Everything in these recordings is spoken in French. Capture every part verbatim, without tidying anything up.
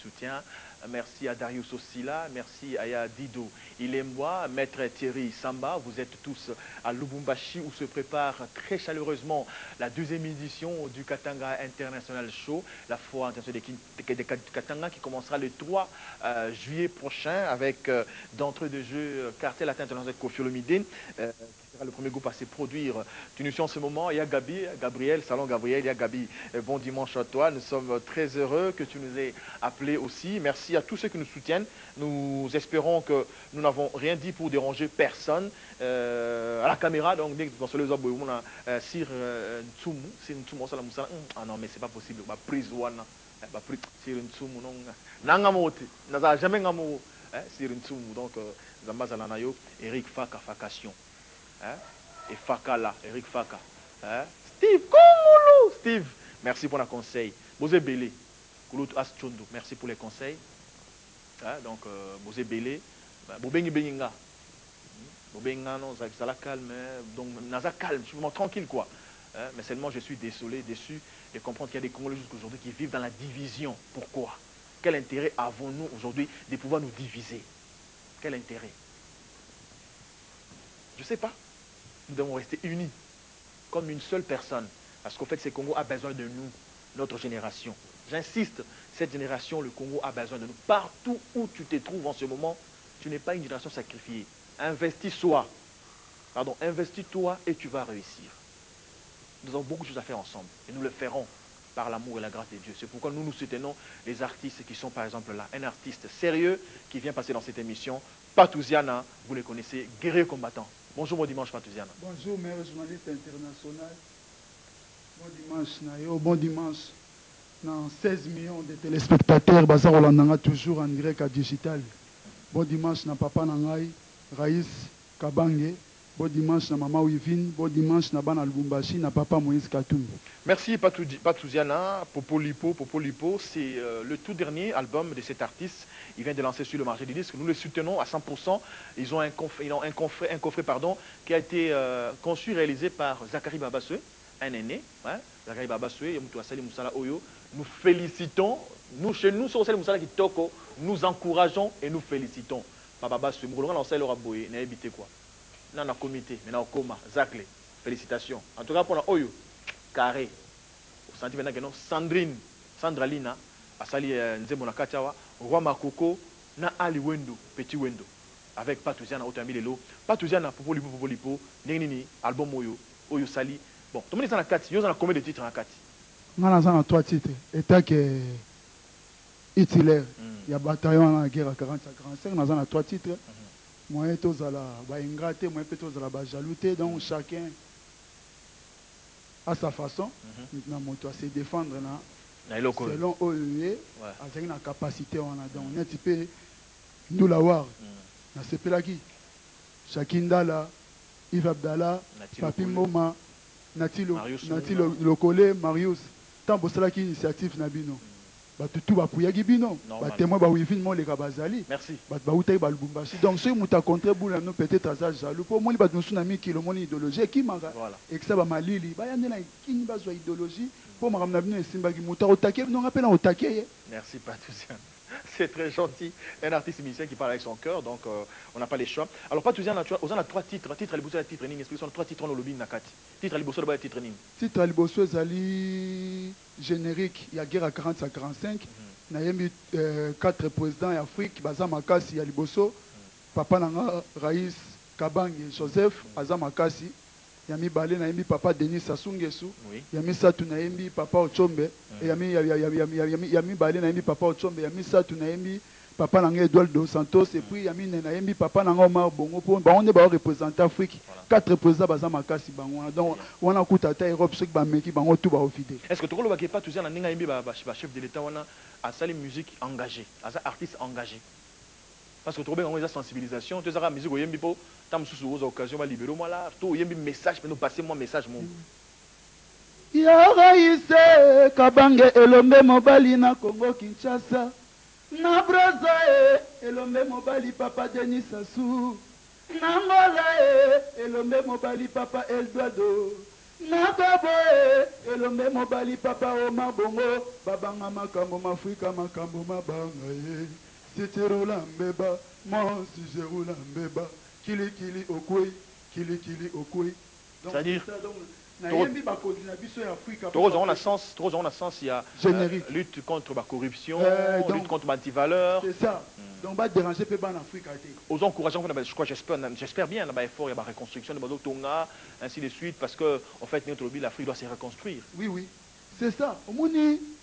soutient. Merci à Darius Osila, merci à Ya Dido. Il est moi, Maître Thierry Samba. Vous êtes tous à Lubumbashi où se prépare très chaleureusement la deuxième édition du Katanga International Show, la foire internationale des Katanga qui commencera le trois euh, juillet prochain avec euh, d'entrée de jeu Cartel International Kofi Olomide. Euh, le premier groupe à se produire. Tu nous suis en ce moment, il y a Gabi, Gabriel, Salon Gabriel, il y a Gabi. Bon dimanche à toi, nous sommes très heureux que tu nous aies appelés aussi. Merci à tous ceux qui nous soutiennent. Nous espérons que nous n'avons rien dit pour déranger personne. Euh, à la caméra, donc, dès que vous le on a Sir Ntsumu, Sir Ntsumu, ah non, mais c'est pas possible, ma prise one, ma prise, Sir Ntsumu, non, Nangamote, n'a jamais ngamo, Sir Ntsumu, donc, Zambazalanayo, Eric Faka, Fakation. Hein? Et Faka là, Eric Faka. Hein? Steve, Koulou, Steve, merci pour le conseil. Bozé Belé, Koulout Aschondo, merci pour les conseils. Hein? Donc, euh, Bozé Belé, Bobengi Beninga. Bobenga, non, ça la calme. Donc, Naza calme, je suis vraiment tranquille quoi. Hein? Mais seulement, je suis désolé, déçu de comprendre qu'il y a des Congolais jusqu'aujourd'hui qui vivent dans la division. Pourquoi? Quel intérêt avons-nous aujourd'hui de pouvoir nous diviser? Quel intérêt? Je ne sais pas. Nous devons rester unis, comme une seule personne. Parce qu'au fait, ce Congo a besoin de nous, notre génération. J'insiste, cette génération, le Congo a besoin de nous. Partout où tu te trouves en ce moment, tu n'es pas une génération sacrifiée. Investis-toi. Pardon, investis-toi et tu vas réussir. Nous avons beaucoup de choses à faire ensemble. Et nous le ferons par l'amour et la grâce de Dieu. C'est pourquoi nous nous soutenons les artistes qui sont par exemple là. Un artiste sérieux qui vient passer dans cette émission. Patouziana, vous le connaissez, guerrier combattant. Bonjour, bon dimanche, Patouziana. Bonjour, maire journaliste international. Bon dimanche, Nayo. Bon dimanche. Dans seize millions de téléspectateurs, Bazar Olandanga toujours en direct à digital. Bon dimanche, na papa Nangai, Raïs Kabange. Bon dimanche, na maman Wivine. Bon dimanche, na Bana Lubumbashi, na papa Moïse Katoum. Merci Patouziana. Popo Lipo, Popo Lipo, c'est euh, le tout dernier album de cet artiste. Il vient de lancer sur le marché des disques. Nous le soutenons à cent pour cent. Ils ont un coffret, ils ont un coffret, un coffret pardon, qui a été euh, conçu, réalisé par Zachary Babaswe, un aîné. Hein? Zachary Babaswe, nous félicitons. Nous, chez nous, sur Osali Moussala qui toko, nous encourageons et nous félicitons. Papa Babaswe, nous allons lancer le raboye, n'a évité quoi. Nous avons un comité, mais nous avons un coma, Zaclé. Félicitations. En tout cas, pour la Oyo, carré. Au senti maintenant que non, Sandrine, Sandralina, Asali Nzembo Nakatiawa, Roi Makoko, na Ali Wendo, Petit Wendo, avec Patouziana, Otami Lelo, Patouziana, Popo Lipo, Popo Lipo, Nini, album Oyo, Oyo Sali. Bon, tout le monde est dans la Kati, il y a combien de titres en Kati? On a trois titres. État que Hitler, il y a bataillon en guerre à quarante à quarante-cinq, on a trois titres. Moi, je suis ingraté, moi, je suis jalouté, donc chacun à sa façon. Maintenant, on doit se défendre selon où il est, avec la capacité. On a donc un petit peu nous l'avoir. On a ce peu là qui Chacun Dala, Yves Abdallah, Papi Moma, Nati Lokole, Marius. Tant que cela qui initiative Nabino. Tout va pour Yagibino. Témoin va vivre mon les Kabazali. Merci. Donc ceux qui ont contre nous peut-être à ça jaloux. Pour moi, nous sommes amis qui ont une idéologie qui m'a. Et que ça va malili. Bah y en a qui n'y va pas idéologie. Pour moi, nous avons Simba qui m'a attaqué. Nous rappelons attaqué. Merci Patouziana. C'est très gentil. Un artiste musicien qui parle avec son cœur, donc euh, on n'a pas les choix. Alors Patouziana, on a trois titres. Titre à l'Ibosso, titre Ning. Est-ce que ce sont trois titres dans le lobby Nakati? Titre à l'Ibosso, le titre Ning. Titre à l'Ibosso, Zali générique. Il y a guerre à quarante à quarante-cinq. Il y a eu quatre présidents d'Afrique. Baza Makasi à l'Ibosso. Papa Nanga, Raïs, Kabang et Joseph, Baza Makasi. Il y a mis Balé, il y a mis Papa Denis Sassou-Nguesso. Il y a mis Satou, il y a mis Papa Ochombe. Il y a mis Balé, il y a mis Papa Ochombe. Il y a mis Satou, il y a mis Papa Nanga Eduardo Santos. Et puis il y a mis Papa Nanga Omar Bongo. On est représenté l'Afrique. Quatre représentants Baza Makasi. Donc on a écouté à Europe, ceux qui ont mis tout va au fidèle. Est-ce que tu ne sais pas tout ça, il y a un chef de l'État, à sa musique engagée, à sa artiste engagé? Parce que tu as une sensibilisation, tu as la musique, tu as une occasion de libérer, tu as un message, mais nous passer mon message. Yaraïse Kabange Elombe Mobali na Congo Kinshasa na Braza Elombe Mobali Papa Denis Sassou na Ngola Elombe Mobali Papa Eduardo Nakaboe, elombe mobali papa o mabongo, babanga makambo mafrika makambo mabanga ye. Si tu roules en béba, moi si je roule en béba, kili kili okwe, kili kili okwe. C'est-à-dire, trop on a sens, trop on a sens, il y a générique. Euh, lutte contre la corruption, euh, donc, lutte contre l'antivaleur. C'est ça. Mm. Donc, va déranger peu en Afrique. Aux encourageants, je crois, j'espère, j'espère bien, là-bas, effort, il y a la reconstruction de Bado Tonga, ainsi de suite, parce que, en fait, notre lobby, l'Afrique doit se reconstruire. Oui, oui. C'est ça. Au moins,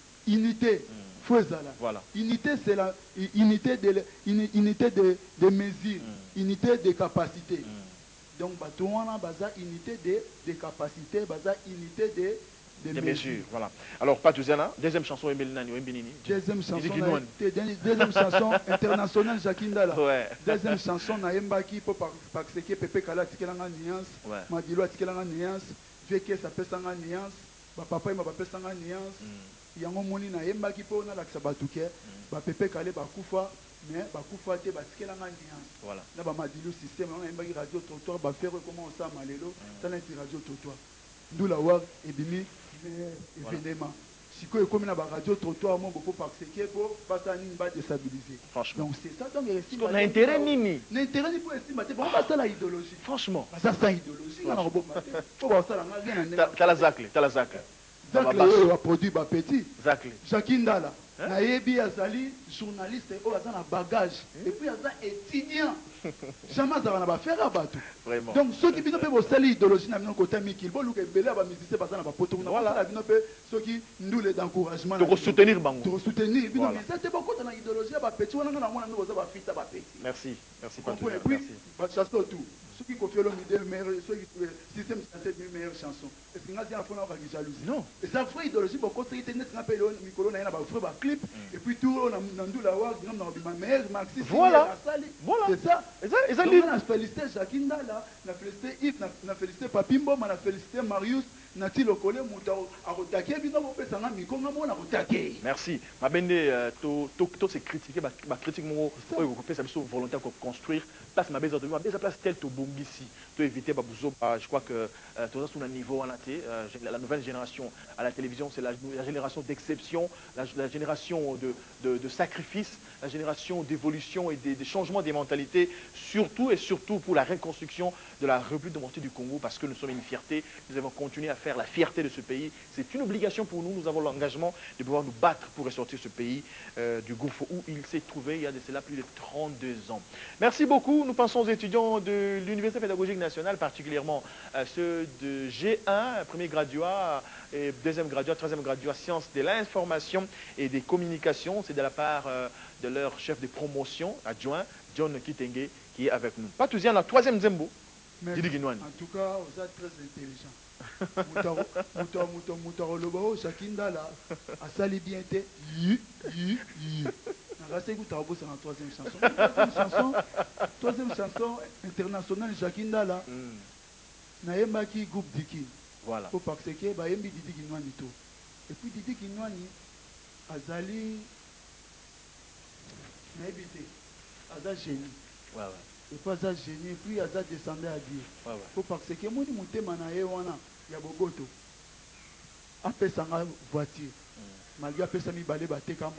unité. Mm. Voilà. Unité, c'est la unité de, unité de, de mesures, mm. unité de capacités. Mm. Donc, on a unité de, de capacités, unité de, de, de mesures. mesures. Voilà. Alors, Patouzana, deuxième chanson, deuxième chanson, deuxième chanson internationale, Jakindala. Ouais. Deuxième chanson, Naembaki, pour parce que Pepe Kala, Tikelanga Nuance, Madilo, Tikelanga Nuance, Veke, ça peut s'en nuance, Papa, ma papa, s'en nuance, Yango Moni, Naembaki, pour on a l'axabatouke, Pepe Kale, Bakoufa. Mais bakufa te batikela nga nuance voilà na ba madilu système on a mbaki radio trottoir ba faire comment ça malelo ça na radio trottoir ndula wa ebimi événement siko ekomi na ba radio trottoir mon beaucoup parce que pour pas ça ni ba déstabiliser franchement donc c'est ça donc on a intérêt nini l'intérêt ni pour estimer bon pas ça la idéologie franchement ça ça idéologie na robot faut voir ça la ngena ta la zacle ta la zacle zacle va produit ba petit zacle Jakindala Nayebi Azali, journaliste, oh, Azan a bagage. Et puis Azan étudiant. Jamais Azan a faire à bateau. Vraiment. Donc ceux qui viennent pour cette idéologie, n'a pas côté Mikil, bon, le belé va musicien parce qu'on n'a pas poteau. Voilà. Ceux qui nous les d'encouragement. De soutenir Bango. De soutenir. Mais ça c'est pas côté dans l'idéologie, va petit, on a on a nous va faire ça va petit. Merci, merci pas tout. Et puis, chasse tout. Ceux qui confient l'homme idée meilleur, ceux qui système c'est une meilleure chanson. Est-ce qu'il y a des enfants qui jalousie? Non. Et ça fait idéologie beaucoup de internet n'a pas le micro na ba frère ba clip et puis tout on a ndandu la wa dans ma mère Maxi. Voilà. Voilà. C'est ça. Et ça et ça on a félicité Jakindala, on a félicité Yves, on a félicité Papimbo, on a félicité Marius. Nati lokole muta arotake bino ko pesa nga miko nga mona rotake. Merci. Mabende to to to se critiquer ba critique mo o ko pesa biso volontaire ko construire place ma besoin de ma besoin place tel to bongisi to éviter ba buzo je crois que tout ça sur un niveau en athée la nouvelle génération à la télévision c'est la, la génération d'exception la, la génération de de, de sacrifice la génération d'évolution et des, des changements des mentalités surtout et surtout pour la reconstruction de la République démocratique du Congo parce que nous sommes une fierté nous avons continué à faire la fierté de ce pays. C'est une obligation pour nous. Nous avons l'engagement de pouvoir nous battre pour ressortir ce pays euh, du gouffre où il s'est trouvé il y a de cela plus de trente-deux ans. Merci beaucoup. Nous pensons aux étudiants de l'Université pédagogique nationale, particulièrement euh, ceux de G un, premier graduat, et deuxième graduat, troisième graduat, sciences de l'information et des communications. C'est de la part euh, de leur chef de promotion, adjoint, John Kitenge, qui est avec nous. Pas tous, il y en a troisième Zembo. En tout cas, vous êtes très intelligent. Mouta mouta mouta lobo Jakindala a sali bien te yi yi yi. Rasé ku tabo c'est la troisième chanson. Troisième chanson, troisième chanson internationale Jakindala. Na yemba ki groupe Diki. Voilà. Pour parce que ba yembi Didi Kinwani to. Et puis Didi Kinwani azali na ebité. Azali génie. Ouais ouais. Et pas ça génie, puis il a descendu à Dieu. Ouais, ouais. Faut parce que moi, je suis manaé, il y a beaucoup de après ça, voiture. Malgré que ça, il y a des gens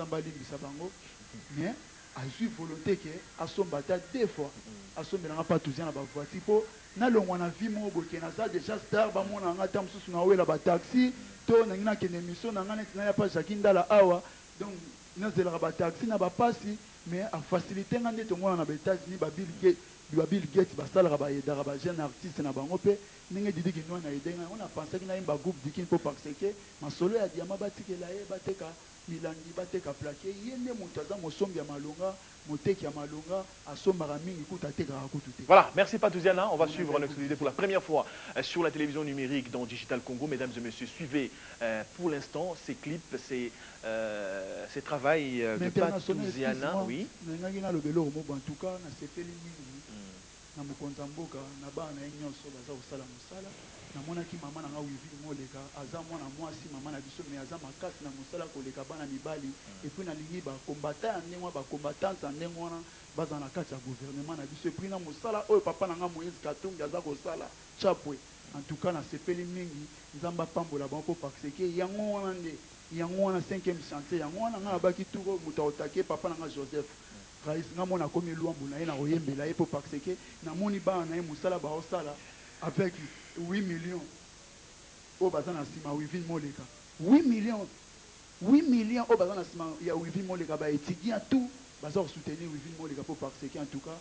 mais à suivre volonté que à son bataille deux fois, à son mélange pas toujours dans la voiture. Pour na le on a vu mon boké na ça déjà star, ba mon anga tam sous na ouais la taxi, to na ngina kene mission na ngana na pas Jakindala awa. Donc na zela ba taxi na ba passi. Mais à faciliter ngande to ngwana na États-Unis ba Bill Gates ba Bill Gates ba sala ba yeda ba jeune artiste na bango pe ninge didi kinwa na yedenga on a pensé que na imba groupe dikin pour parce que ma solo ya diama batikela ye bateka milandi bateka plaqué yende mutaza mosombi ya malonga moteki ya malonga asombara mingi kuta teka kututé. Voilà, merci Patouziana, on va suivre notre exclusivité pour la première fois euh, sur la télévision numérique dans Digital Congo. Mesdames et messieurs, suivez euh, pour l'instant ces clips, ces euh, ces travails euh, de Patouziana, oui. En tout cas, na sepeli mingi na mokonza mboka na bana nyonso baza kosala mosala na monaki mama na nga wivi moleka aza mwana mwasi mama na biso mais aza makasi na mosala koleka bana mibali et puis na lingi ba combattant ndengwa ba combattante ndengwa baza na kati ya gouvernement na biso et puis na mosala oyo papa na nga Moïse Katumbi aza kosala chapwe En tout cas, na sepeli mingi, nzamba pambola bango parce que yango wana nde yango wana cinquième chantier yango wana nga baki turo muta otake papa na Joseph. Rais nga mona komi luambu na ye na oyembela ye po parce que na moni ba na ye musala ba osala avec huit millions. O bazana sima Wivin Moleka. huit millions. huit millions au bazana sima ya Wivin Moleka ba étudiant tout bazor soutenir Wivin Moleka po parce que en tout cas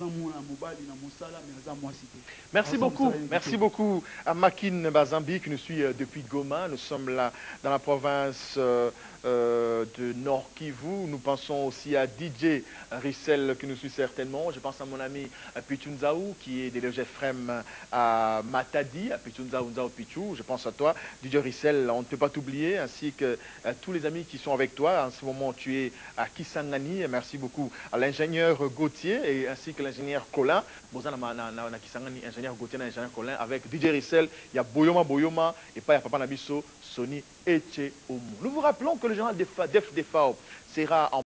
Merci beaucoup, merci beaucoup à Makin Bazambi qui nous suit depuis Goma. Nous sommes là dans la province euh, euh, de Nord Kivu. Nous pensons aussi à D J Rissel qui nous suit certainement. Je pense à mon ami Pichunzaou qui est délégué Frem à Matadi, à Pichunzaou Nzao Pichou. Je pense à toi, D J Rissel, on ne peut pas t'oublier, ainsi que à tous les amis qui sont avec toi. En ce moment, tu es à Kisangani. Merci beaucoup à l'ingénieur Gauthier et ainsi que l'ingénieur Colin, ingénieur Gauthier, ingénieur Colin, avec D J Rissel, il y a Boyoma Boyoma, et pas il y a Papa Nabiso, Sony Eche Omu. Nous vous rappelons que le journal Def Defao sera en